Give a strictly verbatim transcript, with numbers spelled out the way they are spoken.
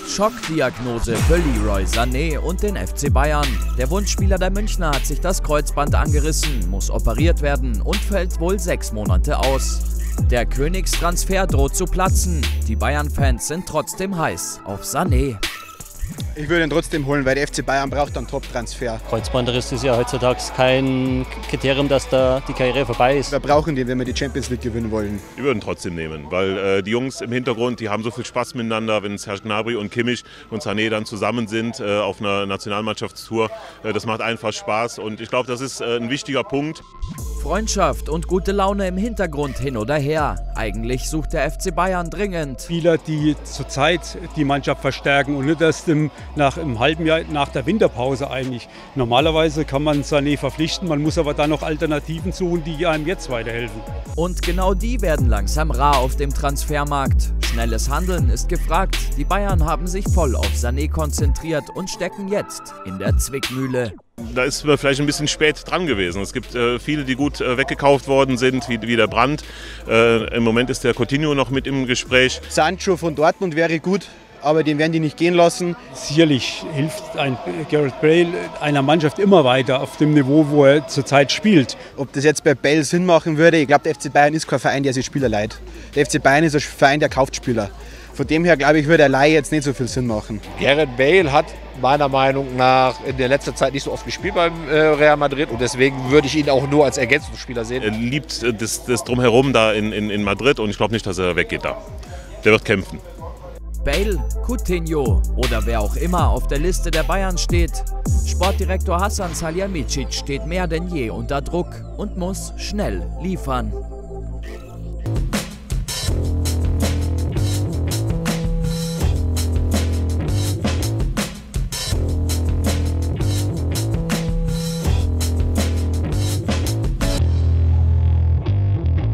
Schockdiagnose für Leroy Sané und den F C Bayern. Der Wunschspieler der Münchner hat sich das Kreuzband angerissen, muss operiert werden und fällt wohl sechs Monate aus. Der Königstransfer droht zu platzen. Die Bayern-Fans sind trotzdem heiß auf Sané. Ich würde ihn trotzdem holen, weil der F C Bayern braucht einen Top-Transfer. Kreuzbandriss ist ja heutzutage kein Kriterium, dass da die Karriere vorbei ist. Wir brauchen den, wenn wir die Champions League gewinnen wollen. Wir würden trotzdem nehmen, weil äh, die Jungs im Hintergrund, die haben so viel Spaß miteinander, wenn Serge Gnabry und Kimmich und Sané dann zusammen sind äh, auf einer Nationalmannschaftstour. Äh, das macht einfach Spaß und ich glaube, das ist äh, ein wichtiger Punkt. Freudschaft und gute Laune im Hintergrund hin oder her. Eigentlich sucht der F C Bayern dringend Spieler, die zurzeit die Mannschaft verstärken und nicht erst im, nach einem halben Jahr nach der Winterpause eigentlich. Normalerweise kann man Sané verpflichten, man muss aber dann noch Alternativen suchen, die einem jetzt weiterhelfen. Und genau die werden langsam rar auf dem Transfermarkt. Schnelles Handeln ist gefragt. Die Bayern haben sich voll auf Sané konzentriert und stecken jetzt in der Zwickmühle. Da ist man vielleicht ein bisschen spät dran gewesen. Es gibt äh, viele, die gut äh, weggekauft worden sind, wie, wie der Brandt. Äh, Im Moment ist der Coutinho noch mit im Gespräch. Sancho von Dortmund wäre gut, aber den werden die nicht gehen lassen. Sicherlich hilft ein Gareth Bale einer Mannschaft immer weiter auf dem Niveau, wo er zurzeit spielt. Ob das jetzt bei Bale Sinn machen würde, ich glaube, der F C Bayern ist kein Verein, der sich Spieler leiht. Der F C Bayern ist ein Verein, der kauft Spieler. Von dem her, glaube ich, würde der Leihe jetzt nicht so viel Sinn machen. Gareth Bale hat meiner Meinung nach in der letzten Zeit nicht so oft gespielt beim äh, Real Madrid und deswegen würde ich ihn auch nur als Ergänzungsspieler sehen. Er liebt äh, das, das Drumherum da in, in, in Madrid und ich glaube nicht, dass er weggeht da. Der wird kämpfen. Bale, Coutinho oder wer auch immer auf der Liste der Bayern steht. Sportdirektor Hasan Salihamidzic steht mehr denn je unter Druck und muss schnell liefern.